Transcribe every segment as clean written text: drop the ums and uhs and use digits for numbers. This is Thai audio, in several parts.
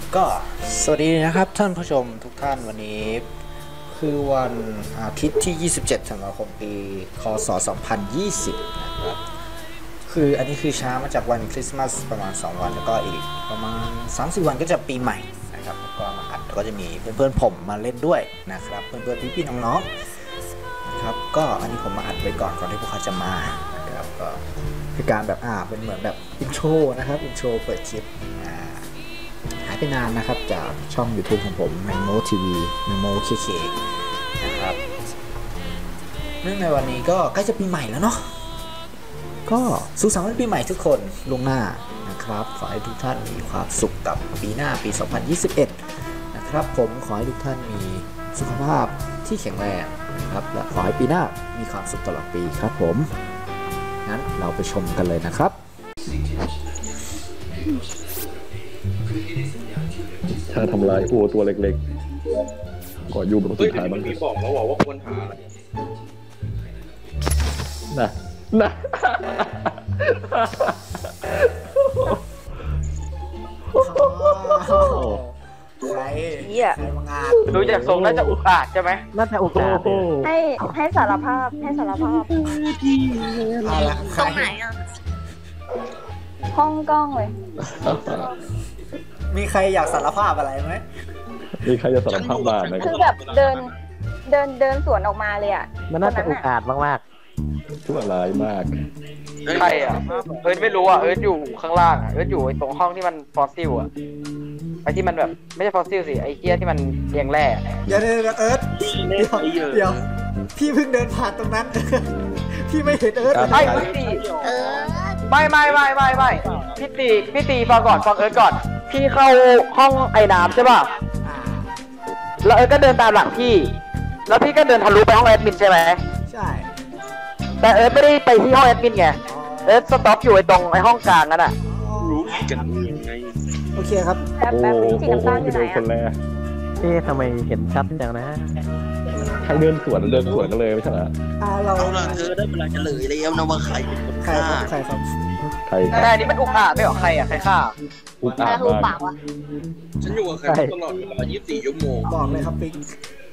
ก็สวัสดีนะครับท่านผู้ชมทุกท่านวันนี้คือวันอาทิตย์ที่ 27 ธันวาคมปีคศ 2020 นะครับคืออันนี้คือช้ามาจากวันคริสต์มาสประมาณ2วันแล้วก็อีกประมาณ 3-4 วันก็จะปีใหม่นะครับก็มาอัดก็จะมีเพื่อนๆผมมาเล่นด้วยนะครับเพื่อนๆพี่ๆน้องๆนะครับก็อันนี้ผมมาอัดไว้ก่อนที่พวกเขาจะมานะครับก็คือการแบบเป็นเหมือนแบบอินโทรนะครับอินโทรเปิดคลิปหายไปนานนะครับจากช่อง YouTube ของผม Memo TV Memo KK นะครับเนื่องในวันนี้ก็ใกล้จะปีใหม่แล้วเนาะก็สุขสันต์วันปีใหม่ทุกคนล่วงหน้านะครับขอให้ทุกท่านมีความสุขกับปีหน้าปี 2021 นะครับผมขอให้ทุกท่านมีสุขภาพที่แข็งแรงนะครับและขอให้ปีหน้ามีความสุขตลอดปีครับผมงั้นเราไปชมกันเลยนะครับถ้าทำลายตัวเล็กๆก่อนอยู่บนสุดท้ายบ้างมีบอกแล้วว่าควรหาอะไรนะใครมางานดูจากทรงน่าจะอุกอาจใช่ไหมน่าจะอุกอาจให้สารภาพตรงไหนห้องกล้องเลยมีใครอยากสารภาพอะไรไหมมีใครจะสารภาพบ้างไหมคือแบบเดินสวนออกมาเลยอ่ะมันน่าจะอุกอาจมากชั่วร้ายมากใครอ่ะเอิร์ธไม่รู้อ่ะเอิร์ธอยู่ข้างล่างอ่ะเอิร์ธอยู่ตรงห้องที่มันฟอสซิลอ่ะไอที่มันแบบไม่ใช่ฟอสซิลสิไอเกี้ยที่มันเรียงแร่เดี๋ยวเอิร์ธเดี๋ยวพี่เพิ่งเดินผ่านตรงนั้นพี่ไม่เห็นเอิร์ธไอ้พี่ตีไม่พี่ตีฟังก่อนฟังเอิร์ธก่อนพี่เข้าห้องไอ้น้ำใช่ป่ะแล้วเอิร์ธก็เดินตามหลังพี่แล้วพี่ก็เดินทะลุไปห้องแอดมินใช่ไหมใช่แต่เอิร์ธไม่ได้ไปที่ห้องแอดมินไงเอิร์ธสต็อปอยู่ไอ้ตรงไอ้ห้องกลางนั่นอ่ะรู้กันยังไงโอเคครับแบบสีน้ำตาลอยู่ไหนคนแรกทำไมเห็นชัดจังนะใครเดินสวนกันเลยไม่ใช่เหรอเราเธอได้เวลาจะเลยแล้วนะว่าใครครับแต่อันนี้มันอุกอาจไม่หรอใครอ่ะใครฆ่าอุกอาจมากฉันอยู่กับใครตลอดเวลา24 ชั่วโมงบอกเลยครับปิ๊ก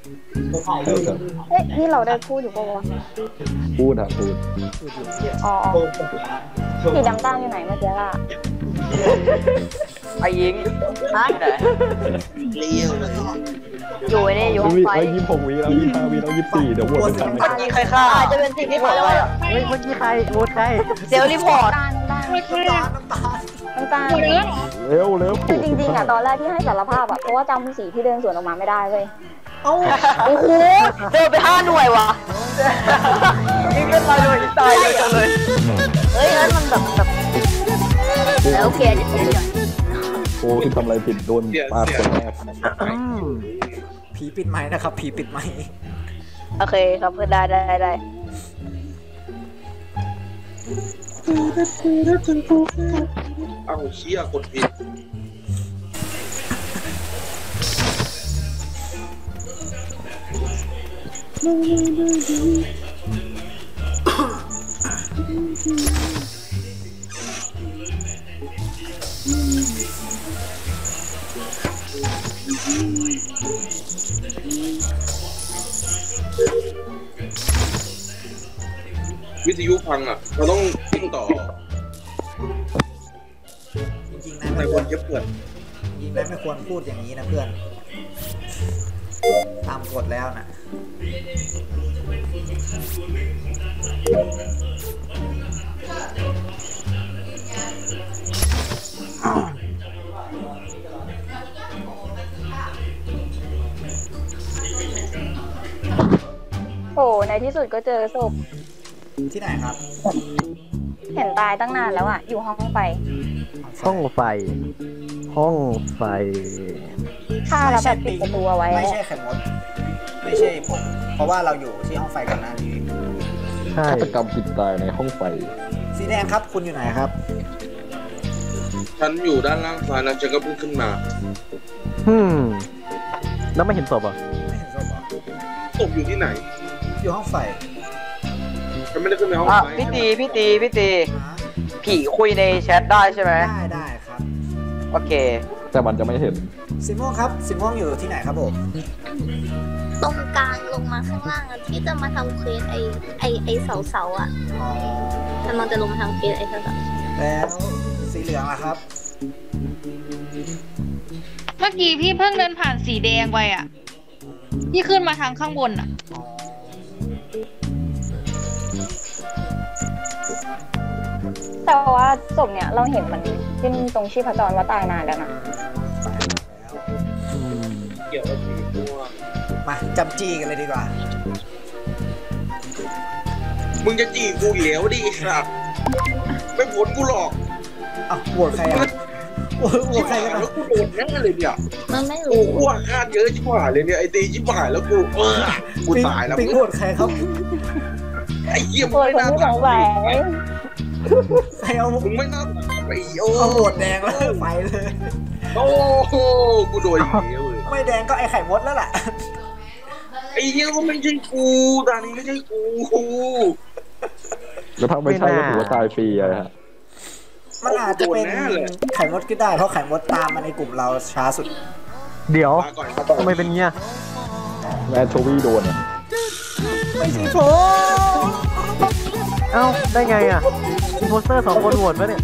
นี่เราได้พูดอยู่ปะวะพูดอ๋อสีน้ำตาลอยู่ไหนเมื่อกี้ล่ะไอ้ยิงเลี้ยวเลยอยู่นี่อยู่ห้องไฟ 26 วิแล้ว25 วิแล้ว24เดี๋ยวโหวตกันเมื่อกี้ใครฆ่าจะเป็นสิ่งที่พอแล้วเมื่อกี้ใครโหวตใครเซลล์รีพอร์ตน้ำตาลเร็วคือจริงๆอ่ะตอนแรกที่ให้สารภาพอ่ะเพราะว่าจำสีที่เดินสวนออกมาไม่ได้เลยโอ้โหเดินไป5 หน่วยวะยิงกันตายเลยตายเลยจังเลยเฮ้ยมันแบบแล้วโอเคโอ้ที่ทำอะไรผิดโดนปาดคนแรกผีปิดไม้นะครับผีปิดไม้โอเคครับเพื่อนได้เอาเชี่ยกดผิดวิทยุพังอ่ะเราต้องวิ่งต่อจริงๆนะในวันเย็บเปิดจริงๆไม่ควรพูดอย่างนี้นะเพื่อนตามกฎแล้วนะโอ้ในที่สุดก็เจอศพที่ไหนครับเห็นตายตั้งนานแล้วอ่ะอยู่ห้องไฟฆ่าแล้วแบบปิดประตูเอาไว้ไม่ใช่แคมมดไม่ใช่ผมเพราะว่าเราอยู่ที่ห้องไฟกันนะฆาตกรรมผิดตายในห้องไฟสีแดงครับคุณอยู่ไหนครับฉันอยู่ด้านล่างซ้ายแล้วฉันก็เพิ่งขึ้นมาแล้วไม่เห็นศพอ่ะไม่เห็นศพอ่ะศพอยู่ที่ไหนอยู่ห้องไฟฉันไม่ได้ขึ้นในห้องไฟพี่ตีผีคุยในแชทได้ใช่ไหมได้ครับโอเคแต่มันจะไม่เห็นสีม่วงครับสีม่วงอยู่ที่ไหนครับผมตรงกลางลงมาข้างล่างอะที่จะมาทำเควสไอเสาอ่ะอ๋อกำลังจะลงมาทำเควสไอเสาแล้วสีเหลืองล่ะครับเมื่อกี้พี่เพิ่งเดินผ่านสีแดงไปอ่ะที่ขึ้นมาทางข้างบนอ่ะอ๋อแต่ว่าศพเนี่ยเราเห็นมันขึ้นตรงชีพจรว่าตายนานแล้วนะเกี่ยวกับสีม่วงมาจำจี้กันเลยดีกว่ามึงจะจีบกูอีกแล้วดิครับไม่ผลกูหรอกอ้าวโหวตใครอ่ะโหวตใครกันแล้อ่ะวกูโดนแน่เลยเนี่ยมันไม่กูรู้อ้วกคาดเยอะชิบหายเลยเนี่ยไอตีชิบหายแล้วกูตายแล้วปิ๊งโหวตใครครับไอ้เหี้ยมึโวงยไม่คนน่าที่สงสัยใครเอามึงไม่น่าไปโอ้เอาโหวตแดงแล้วไปเลยโอ้กูโดนอีกแล้วเลยไม่แดงก็ไอไข่มดแล้วแหละไอ้เหี้ยก็ไม่ใช่กูตอนนี้ไม่ใช่กูแล้วถ้าไม่ใช่ก็ถือว่าตายฟรีอะฮะมันอาจจะเป็นไข่มดก็ได้เพราะไข่มดตามมาในกลุ่มเราช้าสุดเดี๋ยวมาก่อนทำไมเป็นเงี้ยแมนโชวี่โดนอะไม่ใช่ผมเอ้าได้ไงอ่ะอินโพสเตอร์2 คนโหวตปะเนี่ย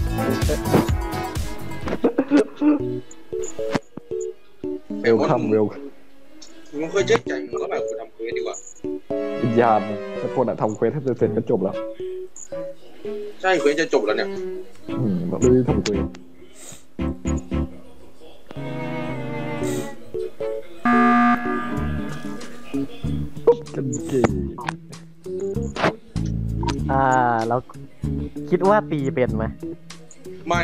เวลคัมเวลมึงเคยเช็คใจมึงก็แบบกูทำเควสดีกว่าวิญญาณทุกคนอะทำเควสให้เสร็จก็จบแล้วใช่เควสจะจบแล้วเนี่ยเราไม่ได้ทำเควสกันเก่งเราคิดว่าตีเป็นไหมไม่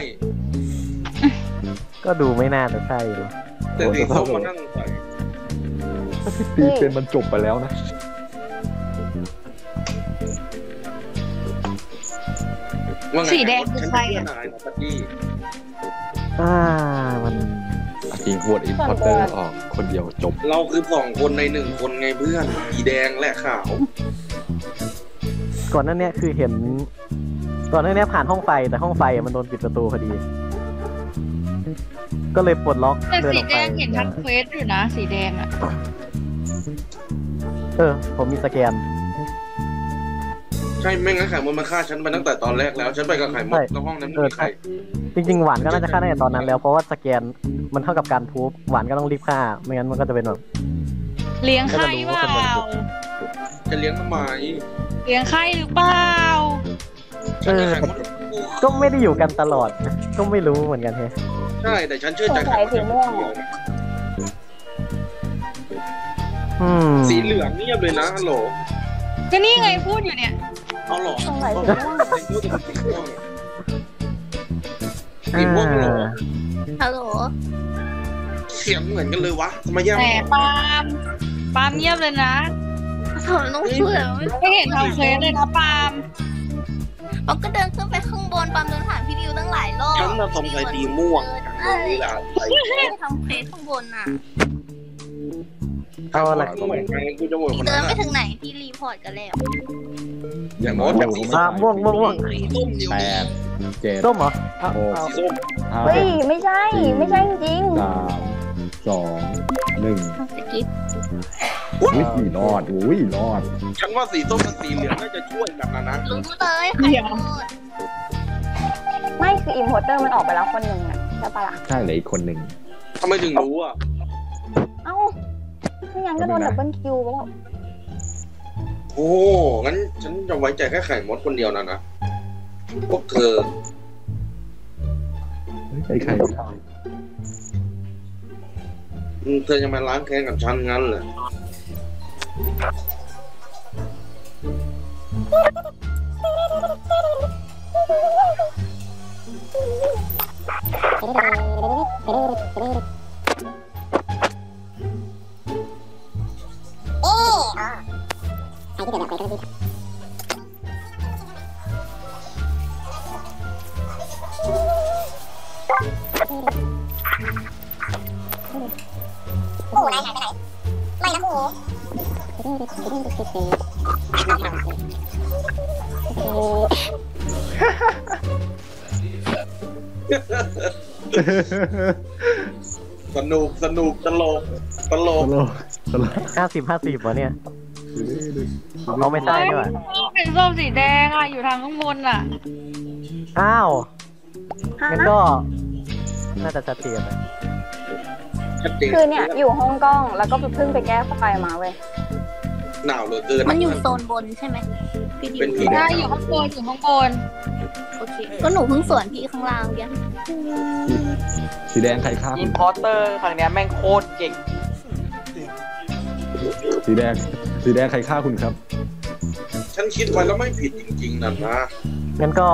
ก็ดูไม่น่าจะใช่หรอกแต่สีส้มมานั่งใส่ถ้าที่ตีเป็นมันจบไปแล้วนะว่าไงสีแดงคือใครอะนายนะปัดดี้มันจริงโหวตอินพอร์เตอร์ออกคนเดียวจบเราคือ2 คนใน1 คนไงเพื่อนสีแดงและขาวก่อนหน้านี้คือเห็น ก่อนหน้านี้ผ่านห้องไฟแต่ห้องไฟมันโดนปิดประตูพอดี ก็เลยปลดล็อกแต่เดินสีออกแดไปงเห็นทั้งเควสอยู่นะสีแดงอ่ะผมมีสแกนใช่ไม่งั้นไข่มดมาฆ่าฉันไปตั้งแต่ตอนแรกแล้วฉันไปกับไข่มดใช่แล้วห้องนั้นไม่มีใครจริงๆหวานก็น่าจะฆ่าได้ตอนนั้นแล้วเพราะว่าสแกนมันเท่ากับการพูบหวานก็ต้องรีบฆ่าไม่งั้นมันก็จะเป็นแบบเลี้ยงไข่เปล่าจะเลี้ยงทำไมเลี้ยงไข่หรือเปล่าฉันกับไข่มดก็ไม่ได้อยู่กันตลอด ก็ไม่รู้เหมือนกันแฮะใช่แต่ฉันเชื่อใจไข่มด สีเหลืองเงียบเลยนะฮัลโหลก็นี่ไงพูดอยู่เนี่ยเอาหรอสงสัยสีม่วงสีม่วงเหรอฮัลโหลเสียงเหมือนกันเลยวะทำไมยังแต่ปาล์มเงียบเลยนะทำไมต้องช่วยเหรอไม่เห็นทำเควสเลยนะปาล์มมันก็เดินขึ้นไปข้างบนปั๊มเดินผ่านพี่ดิวตั้งหลายรอบฉันน่ะสงสัยสีม่วงใช่นี่แหละทำเควสข้างบนน่ะเอาละก็เหมือนกันกูจะโหวตคนเดินั้น นไปน่ะถึงไหนพี่รีพอร์ตกันแล้วอย่างโน้น้อยตผจากมสีก็ส้มม่วงสีส้มเดียวแปนี้ดเจ็ดส้มเหรอสีส้มห้าเฮ้ยไม่ใช่ไม่ใช่จริงสามสองหนึ่งสกิปอุ้ยรอดอุ้ยรอดฉันว่าสีส้มกับสีเหลืองน่าจะช่วยกันนะรู้เลยใครพูดไม่คืออิมพอร์เตอร์มันออกไปแล้วคนหนึ่งอะใช่ปะล่ะใช่เลยอีกคนหนึ่งทำไมถึงรู้อ่ะเอ้าไม่งั้นก็โดนดับเบิลคิวไปแล้วโอ้งั้นฉันจะไว้ใจแค่ไข่มดคนเดียวนะพวกเธอไอ้ใครเธอจะมาล้างแค้นกับฉันงั้นเหรอเสนุกตลกตลกตลก 50-50วะเนี่ยเอาไม่ใช่ด้วยเป็นส้มสีแดงอ่ะอยู่ทางข้างบนอ่ะอ้าวงั้นก็น่าจะชัดเจนนะชัดเจนคือเนี่ยอยู่ห้องกล้องแล้วก็เพิ่งไปแก้ไฟมาเว้ยหนาวเหลือเกินมันอยู่โซนบนใช่ไหมพี่ดิวเป็นผีได้อยู่ข้างบนอยู่ข้างบนโอเคก็หนูเพิ่งสวนพี่ข้างล่างเมื่อกี้สีแดงใครฆ่าอิคุนณพอร์เตอร์ครั้งเนี้ยแม่งโคตรเก่งสีแดงใครฆ่าคุณครับฉันคิดไว้แล้วไม่ผิดจริงๆนั่นนะงั้นก็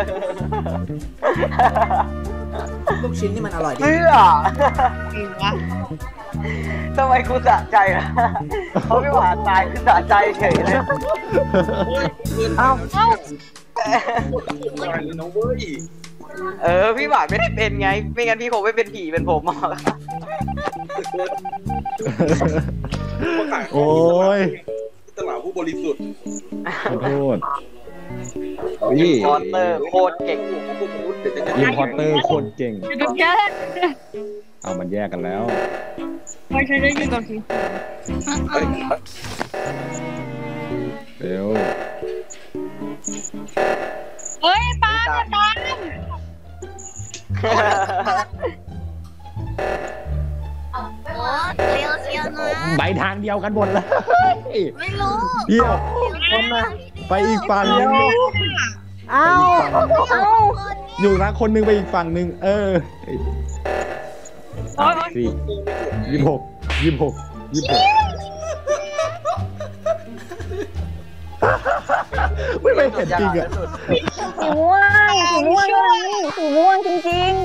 ลูกชิ้นนี่มันอร่อยดีเพื่อจริงวะทำไมกูสะใจล่ะเขาไม่หวานตายคือสะใจเฉยเลยเอ้าตายเลยนะเว้ยพี่หวานไม่ได้เป็นไงไม่งั้นพี่คงไม่เป็นผีเป็นผมหรอกโอ้ยตลาดผู้บริสุทธิ์ขอโทษอินี่นพอร์เตอร์โคตรเก่งอินพอร์เตอร์โคตรเก่งดูแค่เอามันแยกกันแล้วไม่ใช่ได้ยินกับผีเร็วเฮ้ยปาจะตามโอ้เร็วเชียวนะไปทางเดียวกันหมดเลยไม่รู้เดี๋ยวคนนะไปอีกฝั่งนึงเอ้าอยู่นะคนหนึงไปอีกฝั่งหนึงสี่26ไม่เห็นจริงอ่ะสีม่วงสีม่วงจริง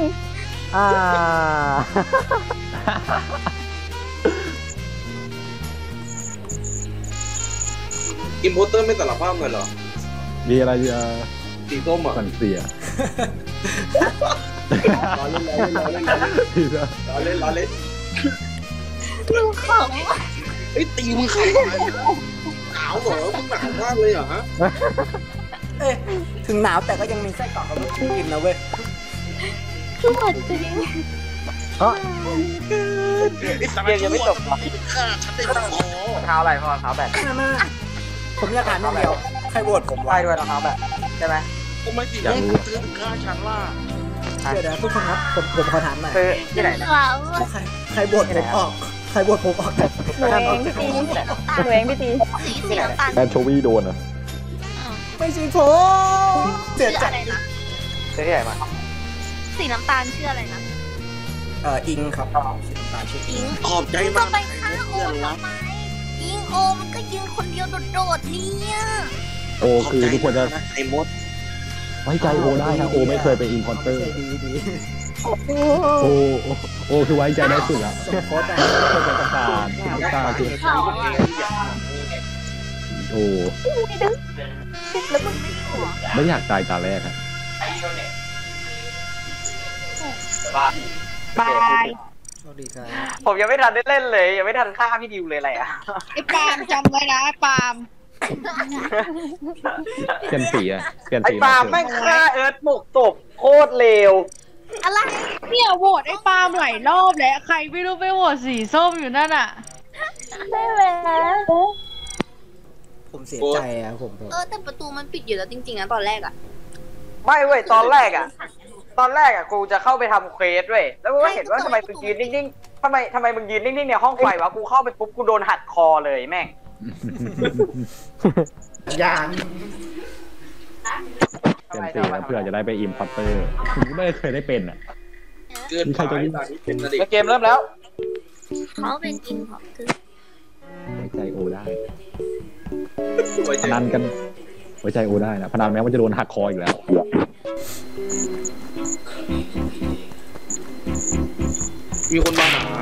อินโพสเตอร์ไม่สารภาพเลยเหรอมีอะไรจะสีส้มอ่ะสั่งเสียล้อเล่นลูกของเฮ้ยตีมึงใครหนาวเหรอมึงหนาวมากเลยเหรอฮะเอ้ยถึงหนาวแต่ก็ยังมีไส้กรอกกับลูกชิ้นกินนะเว้ยลูกจริงยังไม่จบหรอฆ่าฉันได้แล้วพอเท้าอะไรพ่อเท้าแบบมาผมอยากถามนิดเดียว ใครโหวตผมใช่วะด้วยรองเท้าแบบใช่ไหมทำไมสีอยากรู้เธอถึงฆ่าฉันล่ะเดี๋ยวทุกคนครับผมขอถามหน่อยคือที่ไหนๆนะว้าวใครโหวตผมออก ใครโหวตผมออกจากๆหนูเองพี่ตีหนูเองพี่ตีสีน้ำตาลแอนโชวีโดนอ่ะไม่ใช่ผมเสียชื่อใจอะไรนะที่ไหนมาสีน้ำตาลชื่ออะไรนะอิงครับสีน้ำตาลชื่ออิงขอบใจจะมากไปฆ่าโอทำไมอิงโอมันก็ยืนคนเดียวโดดๆเนี่ยโอคือทุกคนจะไอ้มดไว้ใจโอได้นะโอไม่เคยไปอินพอร์เตอร์ดีโอคือไว้ใจได้สุดละส่งโค้ดได้ตาคือเขาอะโอแล้วมึงไม่หัวไม่อยากตายตาแรกอะบายโชคดีครับผมยังไม่ทันได้เล่นเลยยังไม่ทันฆ่าพี่ดิวเลยอะไรอ่ะไอ้ปาล์มจำไว้นะไอ้ปาล์มเปลี่ยนสีอะเปลี่ยนไอ้สีปาล์มแม่งฆ่าเอิร์ธหมกตบโคตรเลวอะไรเนี่ยโหวตไอ้ปาล์มหลายรอบแล้วใครไม่รู้ไปโหวตสีส้มอยู่นั่นอ่ะได้แล้วผมเสียใจอะผมแต่ประตูมันปิดอยู่แล้วจริงๆนะตอนแรกอะไม่เว้ยตอนแรกอ่ะกูจะเข้าไปทำเควสเว้ยแล้วกูก็เห็นว่าทำไมมึงยืนนิ่งๆทำไมมึงยืนนิ่งๆในห้องไฟวะกูเข้าไปปุ๊บกูโดนหัดคอเลยแม่งอย่างเปลี่ยนสีแล้วเพื่อจะได้ไปอินพอร์เตอร์ไม่เคยได้เป็นอ่ะเกินไปตอนนี้เป็นนะเด็กเกมเริ่มแล้วเขาเป็นอินพอร์เตอร์ไว้ใจโอได้ไว้พใจนันกันไว้ใจโอได้นะพนันแม้ว่าจะโดนหักคออีกแล้วมีคนมาหา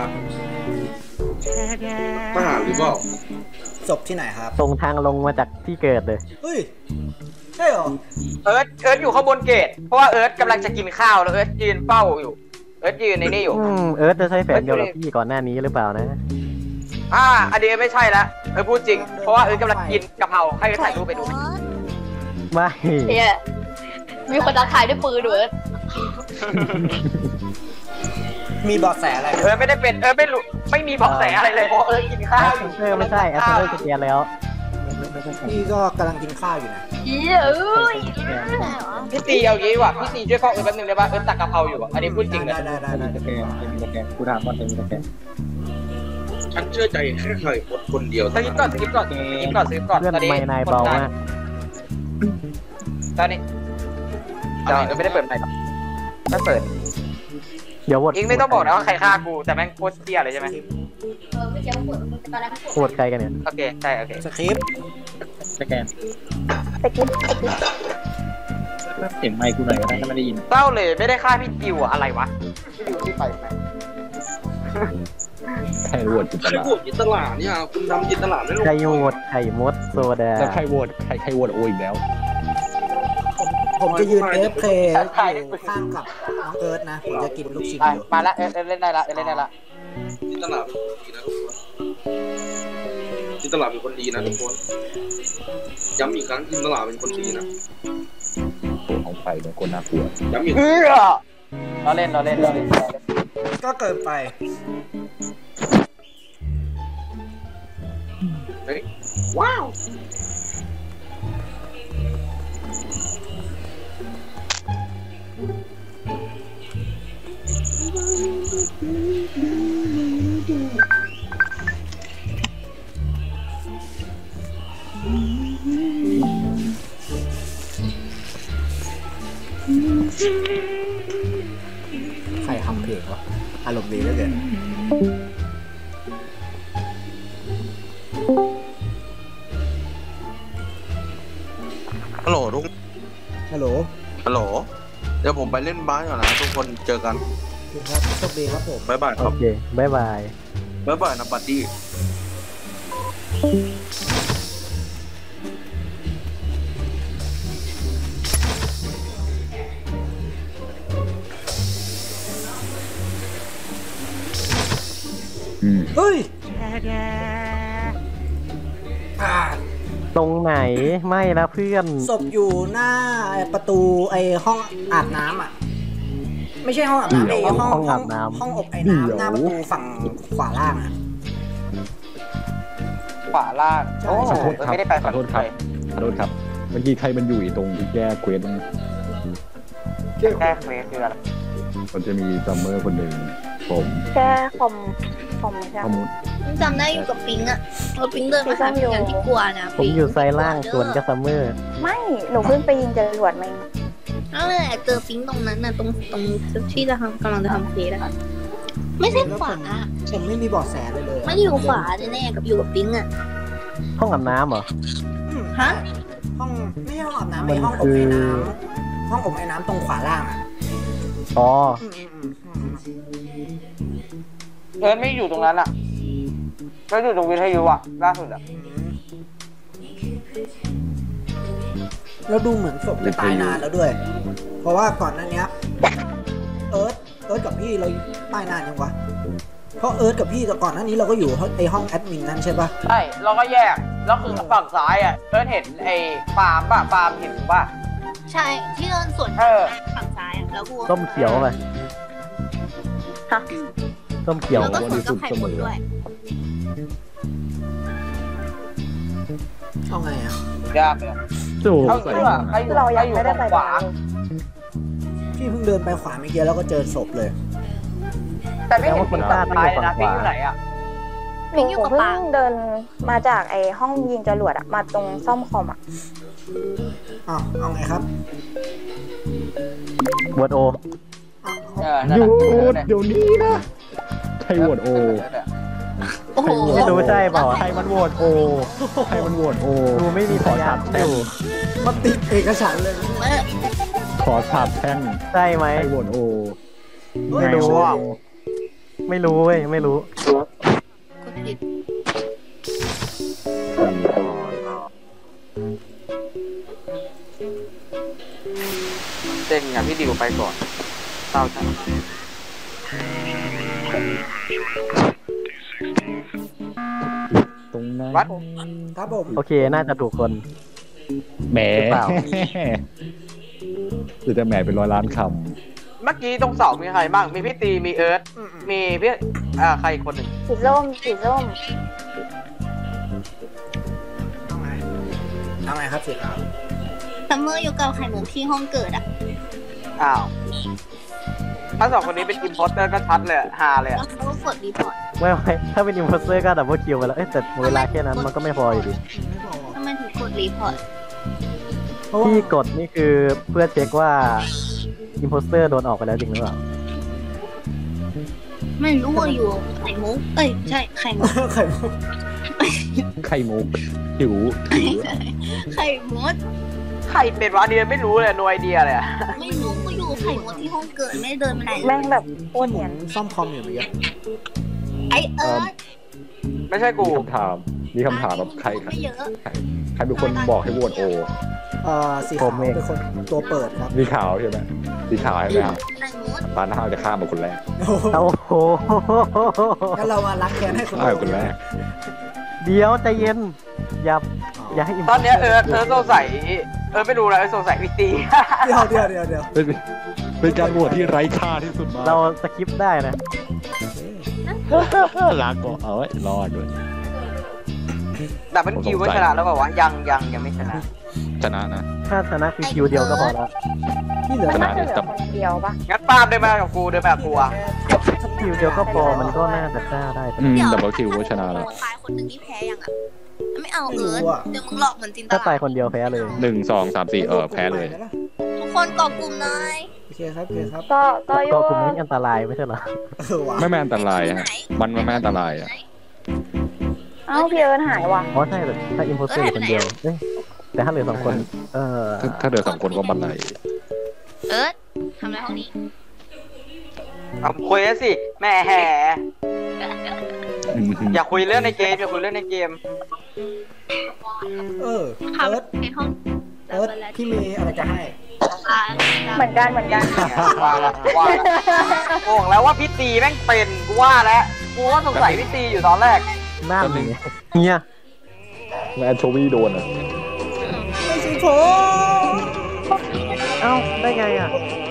หรือเปล่าศพที่ไหนครับตรงทางลงมาจากที่เกิดเลยเฮ้ย ใช่เหรอเอิร์ธอยู่ข้างบนเกตเพราะว่าเอิร์ธกำลังจะกินข้าวแล้วเอิร์ธยืนเฝ้าอยู่เอิร์ธยืนในนี่อยู่เอิร์ธจะใช้แฟนเดียวกับพี่ก่อนหน้านี้หรือเปล่านะอันนี้ไม่ใช่ละพูดจริงเพราะว่าเอิร์ธกำลังกินกะเพราให้เอิร์ธถ่ายรูปไปดูไหมไม่เนี่ยมีคนดักถ่ายด้วยปืนด้วยมีเบาะแสอะไรไม่ได้เป็นไม่รู้ไม่มีเบาะแสอะไรเลยเพราะกินข้าวอยู่ไม่ใช่แอสเซอร์สแกนแล้วพี่ก็กำลังกินข้าวอยู่นะพี่ตีเอางี้ว่ะพี่ตีช่วยข้อแป๊บนึงได้ป่ะตักกะเพราอยู่อันนี้พูดจริงเลยได้สแกนเป็นสแกนกูถามว่าเป็นสแกนฉันเชื่อใจแค่ไข่มดคนเดียวสกิปก่อนตอนนี้เพื่อนไม่นายเบามากตอนนี้ไม่ได้เปิดไมค์หรอกไม่เปิดเดี๋ยวโหวตอิงไม่ต้องบอกนะว่าใครฆ่ากูแต่แม่งโคตรเตี้ยเลยใช่ไหมโหวตใครกันเนี่ยโอเคใช่โอเคสคริปต์สแกนสกิปเสียงไมค์กูหน่อยก็ได้ถ้าไม่ได้ยินเศร้าเลยไม่ได้ฆ่าพี่จิวอะไรวะพี่จิวที่ไปไหนใครโหวตจินตใครลาโหวตจินตลาเนี่ยคุณทำจินตลาไม่ลงใครโหวตไข่มดโซดาแล้วใครโหวตใครโหวตโออีกแล้วผมจะยืนเอฟเคอยู่ข้างกับน้องเอิร์ธนะผมจะกินลูกชิ้นอยู่มาละเล่นได้ละเล่นได้ละจินตลาเป็นคนดีนะทุกคนจินตลาเป็นคนดีนะทุกคนย้ำอีกครั้งจินตลาเป็นคนดีนะตัวของไฟเป็นคนน่ากลัวย้ำอีกเราเล่นก็เกินไปว้าวใครทำเพลงวะอารมณ์ดีเหลือเกินฮัลโหลทุกฮัลโหลฮัลโหลเดี๋ยวผมไปเล่นบาสก่อนนะทุกคนเจอกันครับโชคดีครับผมบ๊ายบายคโอรับเคบ๊ายบายบ๊ายบายนะบัดดี้เฮ้ยตรงไหนไม่ละเพื่อนศพอยู่หน้าประตูไอห้องอาบน้ำอ่ะ ไม่ใช่ห้องอาบน้ำไอห้องห้องอบไอ้น้ำหน้าประตูฝั่งขวาล่างอ่ะขวาล่างขอโทษครับไม่ได้ไปขอโทษครับขอโทษครับเมื่อกี้ใครมันอยู่ตรงที่แก้เควสตรงแค่เควสคืออะไรมันจะมีซัมเมอร์คนหนึ่งผมแค่คอมใช่ข้อมูลจำได้อยู่กับปิงอะเราปิงเดินมาหาปิงอย่างที่กลัวนะผมอยู่ไซด์ล่างส่วนกับซัมเมอร์ไม่หนูเพิ่งไปยิงจรวดมานั่นแหละเจอปิงตรงนั้นน่ะตรงที่จะกำลังจะทำเคสอะไม่ใช่ขวาผมไม่มีเบาะแสเลยเลยไม่ได้อยู่ขวาแน่ๆกับอยู่กับปิงอะห้องอาบน้ำเหรอฮะห้องไม่ใช่ห้องอาบน้ำไอห้องอบไอ้น้ำห้องอบไอ้น้ำตรงขวาล่างอ่ะอ๋อไม่อยู่ตรงนั้นอ่ะไม่อยู่ตรงวิทยุอ่ะล่าสุดอ่ะแล้วดูเหมือนศพจะตายนานแล้วด้วย เพราะว่าก่อนหน้านี้เอิร์ธกับพี่เราตายนานยังวะเพราะเอิร์ธกับพี่แต่ก่อนหน้านี้เราก็อยู่ไอห้องแอดมินนั่นใช่ปะใช่เราก็แยกแล้วคือฝั่งซ้ายอ่ะเห็นไอ้ฟาร์มเห็นป่ะใช่ที่เดินสวนฝั่งซ้ายอะแล้วกูส้มเขียวไปฮะส้มเขียวแล้วก็สวนกับไข่มดด้วยเอาไงอ่ะยากเลยโจ้เขาใส่เชื่อใครอยู่เรายังไม่ได้ไปขวาพี่เพิ่งเดินไปขวาเมื่อกี้แล้วก็เจอศพเลยแต่ไม่เห็นคนซ้ายเลยนะพี่อยู่ไหนอ่ะหนูเพิ่งเดินมาจากไอห้องยิงจรวดอะมาตรงซ่อมคอมอะเอาไงครับบวดโอหยุดเดี๋ยวนี้นะใครโหวตโอโอ้โหไม่รู้ใช่เปล่าใครมันโหวตโอใครมันโหวตโอดูไม่มีพยานอยู่มันติดเอกฉันท์เลยขอสาบแช่งใช่ไหมใครโหวตโอไม่รู้อ่ะไม่รู้เว้ยไม่รู้กดผิดเจ๋งอ่ะพี่ดิวไปก่อนเศร้าจังตรงนั้นวัดครับผมโอเคน่าจะถูกคนแหมหรือเปล่าหรือจะแหมเป็น100 ล้านคไม่มื่อกี้ตรงเสามีใครบ้างมีพี่ตีมีเอิร์ธมีพี่ใครอีกคนหนึ่งสีส้มสีส้มเอาไงครับสีขาวซัมเมอร์อยู่กับไข่มุกที่ห้องเกิดอ่ะอ้าวถ้า2 คนนี้เป็นอิมโพสเตอร์ก็ชัดเลยฮาเลยแล้วเขาก็กดรีพอร์ตไม่ถ้าเป็นอิมโพสเตอร์ก็ดับเบิลคิวไปแล้วแต่เวลาแค่นั้นมันก็ไม่พออยู่ดีทำไมถึงกดรีพอร์ตที่กดนี่คือเพื่อเช็คว่าอิมโพสเตอร์โดนออกไปแล้วจริงหรือเปล่าไม่รู้ว่าอยู่ไข่มุกเอ้ยใช่ไข่มุกไข่มุกไข่มุกหิวไข่มุกใครเป็นวะเดียไม่รู้เลยโนไอเดียเลยไม่รู้ก็อยู่ไข่มุกที่ห้องเกิดไม่ได้เดินไปไหนแม่งแบบโคตรเนียนซ่อมคอมอยู่เมื่อกี้ไอเอิร์ธไม่ใช่กูมีคำถามแบบใครไม่เยอะเป็นคนบอกให้โหวตโอสีขาวเป็นคนตัวเปิดครับสีขาวใช่ไหมสีขาวใช่ไหมครับไข่มุกตาหน้าจะฆ่ามาคนแรกโอ้โหงั้นเรามาล้างแค้นให้คนฆ่าคนแรกเดี๋ยวใจเย็นอย่าให้อิมตอนเนี้ยเอิร์ธสงสัยไม่รู้นะสงสัยพี่ตีเดี๋ยวเป็นการโหวตที่ไร้ค่าที่สุดมาเราสคิปได้นะลาก็เอาไว้รอดด้วยดับเบิลคิวก็ชนะแล้วบอกว่ายังไม่ชนะชนะนะถ้าชนะคือคิวเดียวก็พอแล้วที่เหลือมันน่าจะเหลือคนเดียวปะงั้นป้าเดินมากับกูอ่ะถ้าคิวเดียวก็พอมันก็น่าจะฆ่าได้ดับเบิลคิวก็ชนะแล้วตายคนหนึ่งที่แพ้ยังอ่ะไม่เอาเอิร์ธเดี๋ยวมึงหลอกเหมือนจินตถ้าลาตายคนเดียวแพ้เลย 1 2 3 4แพ้เลยทุกคนกรอกกลุ่มหน่อยโอเคครับโอเคครับก็โยก็กลุ่มนี้อันตรายไม่ใช่เหรอว่ะไม่อันตรายฮะมันไม่อันตรายอ่ะเอ้าพี่เอิญหายว่ะอ๋อใช่แต่ถ้าอิมโพสเตอร์คนเดียวแต่ถ้าเหลือ2 คนถ้าเดือ2 คนก็บันไดเอิร์ธทำอะไรห้องนี้เอาคุยสิแม่แห่อย่าคุยเรื่องในเกมเอิร์ธในห้องพี่มีอะไรจะให้เหมือนกันว่าแล้วบอกแล้วว่าพี่ตีแม่งเป็นกูว่าแล้วกูก็สงสัยพี่ตีอยู่ตอนแรกหน้าหนึ่งเนี่ยแล้วแอนโชวีโดนอ่ะไม่ใช่ผมเอ้าได้ไงอ่ะ